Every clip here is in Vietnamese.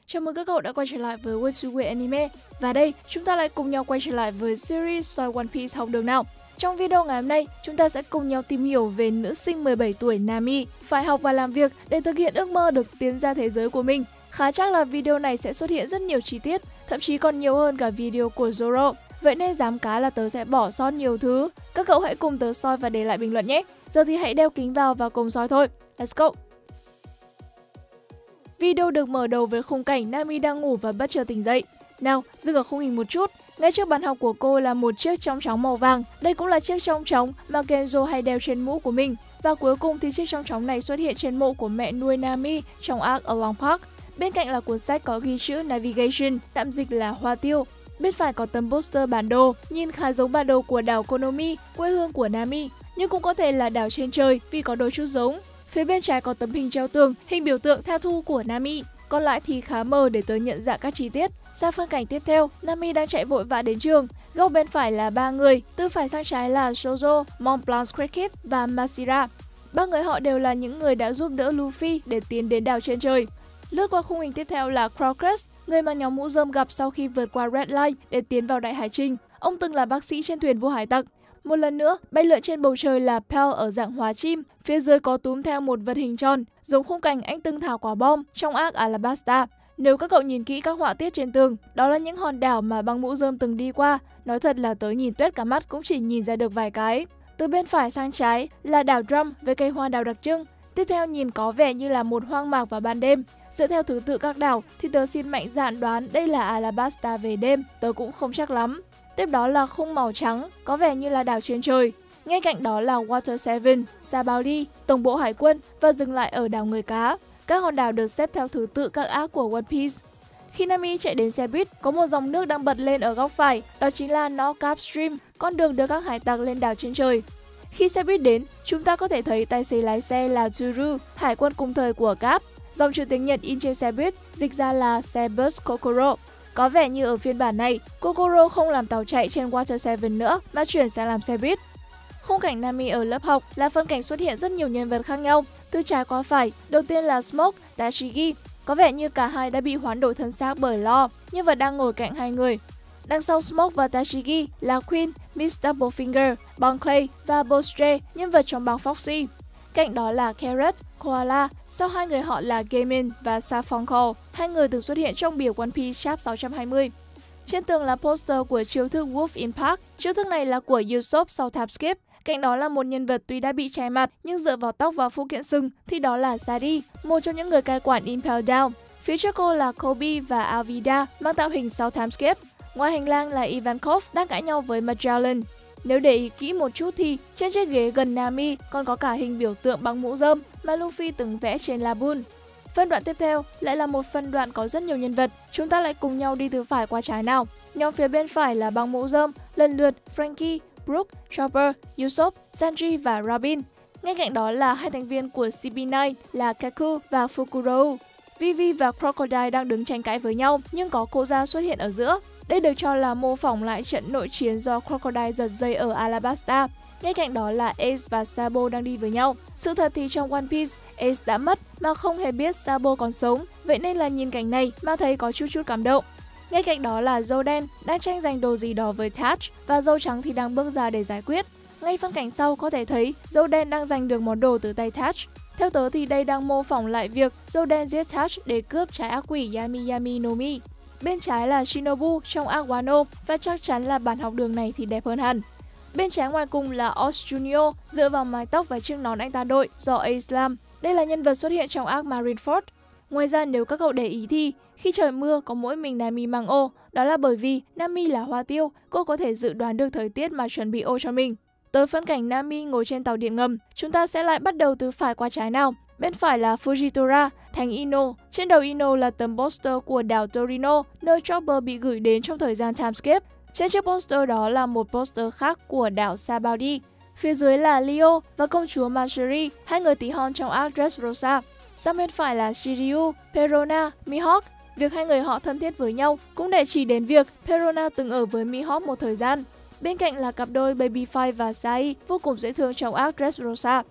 Chào mừng các cậu đã quay trở lại với Wetsuite Anime. Và đây, chúng ta lại cùng nhau quay trở lại với series soi One Piece học đường nào. Trong video ngày hôm nay, chúng ta sẽ cùng nhau tìm hiểu về nữ sinh 17 tuổi Nami phải học và làm việc để thực hiện ước mơ được tiến ra thế giới của mình. Khá chắc là video này sẽ xuất hiện rất nhiều chi tiết, thậm chí còn nhiều hơn cả video của Zoro. Vậy nên dám cá là tớ sẽ bỏ sót nhiều thứ. Các cậu hãy cùng tớ soi và để lại bình luận nhé. Giờ thì hãy đeo kính vào và cùng soi thôi. Let's go! Video được mở đầu với khung cảnh Nami đang ngủ và bất chợt tỉnh dậy. Nào, dừng ở khung hình một chút. Ngay trước bàn học của cô là một chiếc chong chóng màu vàng. Đây cũng là chiếc chong chóng mà Kenzo hay đeo trên mũ của mình. Và cuối cùng thì chiếc chong chóng này xuất hiện trên mộ của mẹ nuôi Nami trong arc Along Park. Bên cạnh là cuốn sách có ghi chữ Navigation, tạm dịch là hoa tiêu. Bên phải có tấm poster bản đồ, nhìn khá giống bản đồ của đảo Konomi, quê hương của Nami, nhưng cũng có thể là đảo trên trời vì có đôi chút giống. Phía bên trái có tấm hình treo tường, hình biểu tượng theo thu của Nami. Còn lại thì khá mờ để tớ nhận dạng các chi tiết. Ra phân cảnh tiếp theo, Nami đang chạy vội vã đến trường. Góc bên phải là 3 người, từ phải sang trái là Shoujo, Mont Blanc Cricket và Masira. Ba người họ đều là những người đã giúp đỡ Luffy để tiến đến đảo trên trời. Lướt qua khung hình tiếp theo là Crocus, người mà nhóm mũ rơm gặp sau khi vượt qua Red Line để tiến vào Đại Hải Trình. Ông từng là bác sĩ trên thuyền vua hải tặc. Một lần nữa, bay lượn trên bầu trời là Pell ở dạng hóa chim, phía dưới có túm theo một vật hình tròn, giống khung cảnh anh từng thả quả bom trong arc Alabasta. Nếu các cậu nhìn kỹ các họa tiết trên tường, đó là những hòn đảo mà băng mũ rơm từng đi qua. Nói thật là tớ nhìn tuét cả mắt cũng chỉ nhìn ra được vài cái. Từ bên phải sang trái là đảo Drum với cây hoa đào đặc trưng. Tiếp theo nhìn có vẻ như là một hoang mạc vào ban đêm. Dựa theo thứ tự các đảo thì tớ xin mạnh dạn đoán đây là Alabasta về đêm, tớ cũng không chắc lắm. Tiếp đó là khung màu trắng, có vẻ như là đảo trên trời. Ngay cạnh đó là Water 7, Sabaody, tổng bộ hải quân và dừng lại ở đảo người cá. Các hòn đảo được xếp theo thứ tự các arc của One Piece. Khi Nami chạy đến xe buýt, có một dòng nước đang bật lên ở góc phải, đó chính là North Stream, con đường đưa các hải tặc lên đảo trên trời. Khi xe buýt đến, chúng ta có thể thấy tài xế lái xe là Zuru, hải quân cùng thời của Cap. Dòng chữ tiếng Nhật in trên xe buýt dịch ra là xe bus Kokoro. Có vẻ như ở phiên bản này, Kokoro không làm tàu chạy trên Water 7 nữa mà chuyển sang làm xe buýt. Khung cảnh Nami ở lớp học là phân cảnh xuất hiện rất nhiều nhân vật khác nhau. Từ trái qua phải, đầu tiên là Smoke, Tashigi. Có vẻ như cả hai đã bị hoán đổi thân xác bởi Law, nhưng vẫn đang ngồi cạnh hai người. Đằng sau Smoke và Tashigi là Queen, Miss Doublefinger, Bon Clay và Bostre, nhân vật trong bang Foxy. Cạnh đó là Carrot, Koala, sau hai người họ là Gamin và Safonko, hai người từng xuất hiện trong bìa One Piece Chap 620. Trên tường là poster của chiêu thức Wolf in Park, chiêu thức này là của Usopp sau time skip. Cạnh đó là một nhân vật tuy đã bị chai mặt nhưng dựa vào tóc và phụ kiện sừng thì đó là Sadi, một trong những người cai quản Impel Down. Phía trước cô là Kobe và Alvida mang tạo hình sau time skip. Ngoài hành lang là Ivankov đang cãi nhau với Magellan. Nếu để ý kỹ một chút thì trên chiếc ghế gần Nami còn có cả hình biểu tượng bằng mũ rơm mà Luffy từng vẽ trên Laboon. Phân đoạn tiếp theo lại là một phân đoạn có rất nhiều nhân vật. Chúng ta lại cùng nhau đi từ phải qua trái nào. Nhóm phía bên phải là băng mũ rơm, lần lượt Frankie, Brook, Chopper, Usopp, Sanji và Robin. Ngay cạnh đó là hai thành viên của CP9 là Kaku và Fukuro. Vivi và Crocodile đang đứng tranh cãi với nhau nhưng có Koza xuất hiện ở giữa. Đây được cho là mô phỏng lại trận nội chiến do Crocodile giật dây ở Alabasta. Ngay cạnh đó là Ace và Sabo đang đi với nhau. Sự thật thì trong One Piece, Ace đã mất mà không hề biết Sabo còn sống, vậy nên là nhìn cảnh này mà thấy có chút cảm động. Ngay cạnh đó là Dâu đen đang tranh giành đồ gì đó với Thatch và Dâu trắng thì đang bước ra để giải quyết. Ngay phân cảnh sau có thể thấy Dâu đen đang giành được món đồ từ tay Thatch. Theo tớ thì đây đang mô phỏng lại việc Dâu đen giết Thatch để cướp trái ác quỷ Yami Yami no Mi. Bên trái là Shinobu trong arc Wano và chắc chắn là bản học đường này thì đẹp hơn hẳn. Bên trái ngoài cùng là Oz Junior dựa vào mái tóc và chiếc nón anh ta đội do Ace làm. Đây là nhân vật xuất hiện trong arc Marineford. Ngoài ra nếu các cậu để ý thì khi trời mưa có mỗi mình Nami mang ô, đó là bởi vì Nami là hoa tiêu, cô có thể dự đoán được thời tiết mà chuẩn bị ô cho mình. Tới phân cảnh Nami ngồi trên tàu điện ngầm, chúng ta sẽ lại bắt đầu từ phải qua trái nào. Bên phải là Fujitora, thành Ino. Trên đầu Ino là tấm poster của đảo Torino, nơi Chopper bị gửi đến trong thời gian time skip. Trên chiếc poster đó là một poster khác của đảo Sabaody. Phía dưới là Leo và công chúa Matsuri, hai người tí hon trong arc Dressrosa. Sang bên phải là Shiryu, Perona, Mihawk. Việc hai người họ thân thiết với nhau cũng để chỉ đến việc Perona từng ở với Mihawk một thời gian. Bên cạnh là cặp đôi Baby Five và Sai, vô cùng dễ thương trong arc Dressrosa.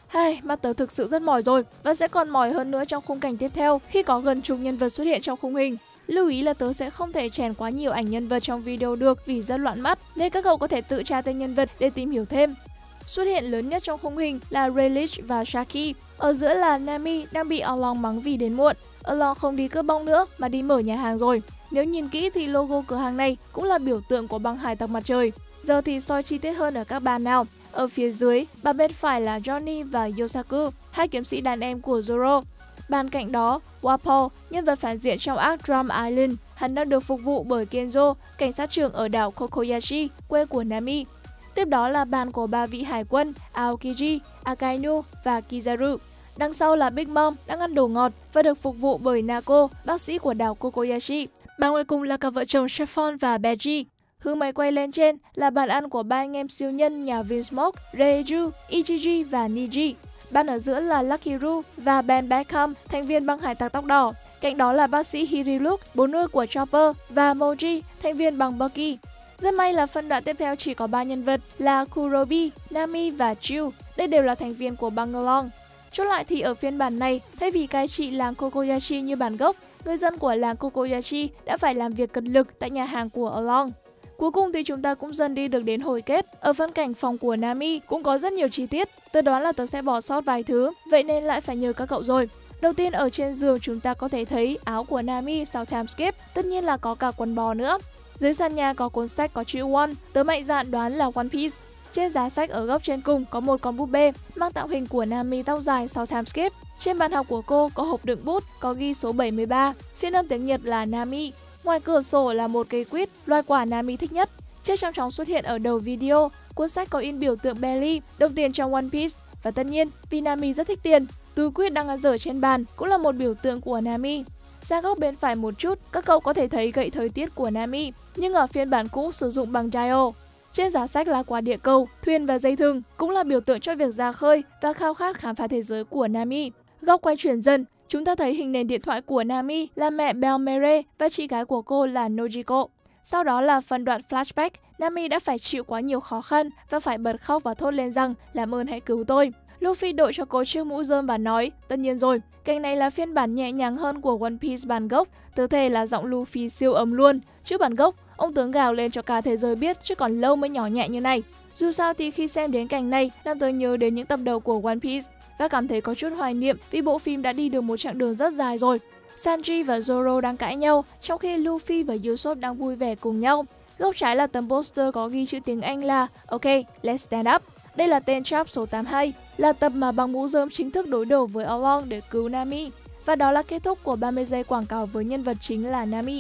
Mắt tớ thực sự rất mỏi rồi và sẽ còn mỏi hơn nữa trong khung cảnh tiếp theo khi có gần chục nhân vật xuất hiện trong khung hình. Lưu ý là tớ sẽ không thể chèn quá nhiều ảnh nhân vật trong video được vì rất loạn mắt, nên các cậu có thể tự tra tên nhân vật để tìm hiểu thêm. Xuất hiện lớn nhất trong khung hình là Rayleigh và Shaki. Ở giữa là Nami đang bị Along mắng vì đến muộn. Along không đi cướp bong nữa mà đi mở nhà hàng rồi. Nếu nhìn kỹ thì logo cửa hàng này cũng là biểu tượng của băng hải tặc mặt trời. Giờ thì soi chi tiết hơn ở các bàn nào. Ở phía dưới, bàn bên phải là Johnny và Yosaku, hai kiếm sĩ đàn em của Zoro. Bàn cạnh đó, Wapol, nhân vật phản diện trong arc Drum Island, hắn đang được phục vụ bởi Kenzo, cảnh sát trưởng ở đảo Kokoyashi, quê của Nami. Tiếp đó là bàn của ba vị hải quân Aokiji, Akainu và Kizaru. Đằng sau là Big Mom đang ăn đồ ngọt và được phục vụ bởi Nako, bác sĩ của đảo Kokoyashi. Bàn ngoài cùng là cặp vợ chồng Chiffon và Beji. Hướng máy quay lên trên là bàn ăn của ba anh em siêu nhân nhà Vinsmoke, Reiju, Ichiji và Niji. Bàn ở giữa là Lucky Ru và Ben Beckham, thành viên băng hải tặc tóc đỏ. Cạnh đó là bác sĩ Hiriluk, bố nuôi của Chopper, và Moji, thành viên bằng Bucky. Rất may là phân đoạn tiếp theo chỉ có 3 nhân vật là Kurobi, Nami và Chiu. Đây đều là thành viên của băng Along. Chốt lại thì ở phiên bản này, thay vì cai trị làng Kokoyashi như bản gốc, người dân của làng Kokoyashi đã phải làm việc cật lực tại nhà hàng của Along. Cuối cùng thì chúng ta cũng dần đi được đến hồi kết. Ở phân cảnh phòng của Nami cũng có rất nhiều chi tiết. Tớ đoán là tớ sẽ bỏ sót vài thứ, vậy nên lại phải nhờ các cậu rồi. Đầu tiên ở trên giường chúng ta có thể thấy áo của Nami sau time skip, tất nhiên là có cả quần bò nữa. Dưới sàn nhà có cuốn sách có chữ One, tớ mạnh dạn đoán là One Piece. Trên giá sách ở góc trên cùng có một con búp bê mang tạo hình của Nami tóc dài sau time skip. Trên bàn học của cô có hộp đựng bút có ghi số 73, phiên âm tiếng Nhật là Nami. Ngoài cửa sổ là một cây quýt, loài quả Nami thích nhất. Chiếc trong chóng xuất hiện ở đầu video, cuốn sách có in biểu tượng Belly, đồng tiền trong One Piece. Và tất nhiên, vì Nami rất thích tiền, túi quýt đang ăn dở trên bàn cũng là một biểu tượng của Nami. Ra góc bên phải một chút, các cậu có thể thấy gậy thời tiết của Nami, nhưng ở phiên bản cũ sử dụng bằng dial. Trên giá sách là quả địa cầu, thuyền và dây thừng, cũng là biểu tượng cho việc ra khơi và khao khát khám phá thế giới của Nami. Góc quay chuyển dần, chúng ta thấy hình nền điện thoại của Nami là mẹ Belmere và chị gái của cô là Nojiko. Sau đó là phần đoạn flashback, Nami đã phải chịu quá nhiều khó khăn và phải bật khóc và thốt lên rằng làm ơn hãy cứu tôi. Luffy đội cho cô chiếc mũ rơm và nói, tất nhiên rồi, cảnh này là phiên bản nhẹ nhàng hơn của One Piece bản gốc, tớ thề là giọng Luffy siêu ấm luôn. Chứ bản gốc, ông tướng gào lên cho cả thế giới biết chứ còn lâu mới nhỏ nhẹ như này. Dù sao thì khi xem đến cảnh này, làm tôi nhớ đến những tập đầu của One Piece và cảm thấy có chút hoài niệm vì bộ phim đã đi được một chặng đường rất dài rồi. Sanji và Zoro đang cãi nhau, trong khi Luffy và Usopp đang vui vẻ cùng nhau. Góc trái là tấm poster có ghi chữ tiếng Anh là OK, let's stand up. Đây là tên chap số 82, là tập mà băng mũ rơm chính thức đối đầu với Along để cứu Nami. Và đó là kết thúc của 30 giây quảng cáo với nhân vật chính là Nami.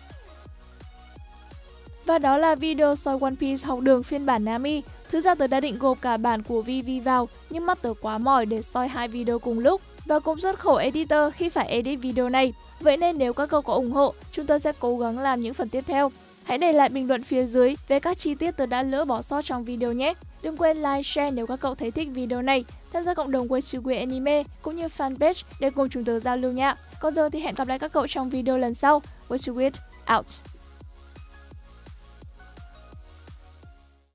Và đó là video soi One Piece học đường phiên bản Nami. Thực ra tớ đã định gộp cả bản của Vivi vào, nhưng mắt tớ quá mỏi để soi hai video cùng lúc. Và cũng rất khổ editor khi phải edit video này. Vậy nên nếu các cậu có ủng hộ, chúng tôi sẽ cố gắng làm những phần tiếp theo. Hãy để lại bình luận phía dưới về các chi tiết tớ đã lỡ bỏ sót trong video nhé. Đừng quên like, share nếu các cậu thấy thích video này. Tham gia cộng đồng Wetsuite Anime cũng như fanpage để cùng chúng tớ giao lưu nha. Còn giờ thì hẹn gặp lại các cậu trong video lần sau. Wetsuite out!